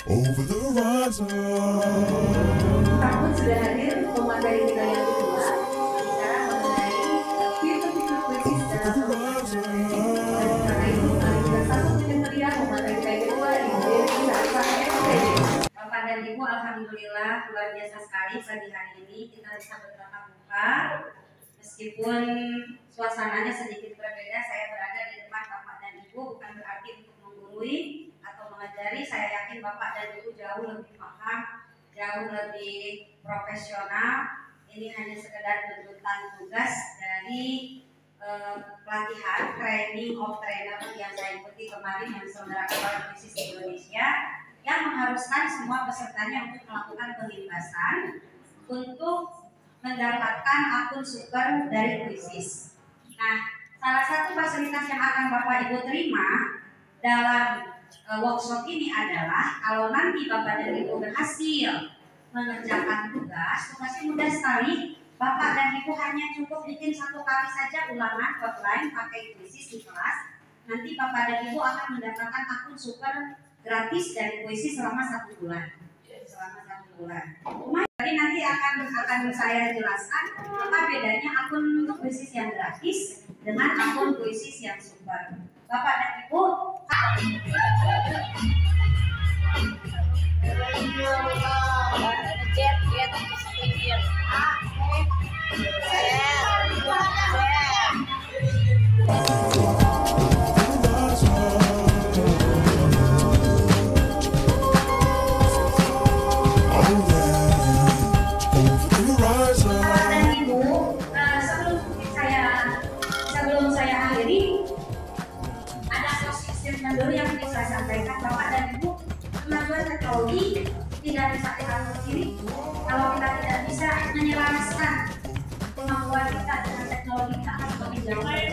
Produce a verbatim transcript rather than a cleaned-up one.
over the horizon. Tahun sudah hadir pemateri kita yang kedua bicara mengenai fitur-fitur kritis dalam organisasi. Dan karena itu kami juga satu kriteria pemateri kita yang kedua Ibu Dewi Sarfa S P D. Bapak dan Ibu, alhamdulillah luar biasa sekali pagi hari ini kita bisa bertatap muka. Meskipun suasananya sedikit berbeda, saya berada di depan Bapak dan Ibu bukan berarti untuk menggurui atau mengajari. Saya yakin Bapak dan Ibu jauh lebih paham, jauh lebih profesional. Ini hanya sekedar tuntutan tugas dari eh, pelatihan training of trainer yang saya ikuti kemarin yang diselenggarakan oleh Krisis Indonesia, yang mengharuskan semua pesertanya untuk melakukan pelintasan untuk mendapatkan akun super dari Krisis. Nah, salah satu fasilitas yang akan Bapak Ibu terima dalam uh, workshop ini adalah kalau nanti Bapak dan Ibu berhasil mengerjakan tugas, tugasnya mudah sekali. Bapak dan Ibu hanya cukup bikin satu kali saja ulangan offline pakai Krisis di kelas. Nanti Bapak dan Ibu akan mendapatkan akun super gratis dari Krisis selama satu bulan. Selama satu bulan. Jadi nanti akan akan saya jelaskan apa bedanya akun Krisis yang gratis dengan akun Krisis yang super. Bapak dan Ibu, dulu yang bisa saya sampaikan, Bapak dan Ibu, kemajuan teknologi tidak bisa diatur sendiri kalau kita tidak bisa menyelaraskan kemampuan kita dengan teknologi, kita akan semakin jauh.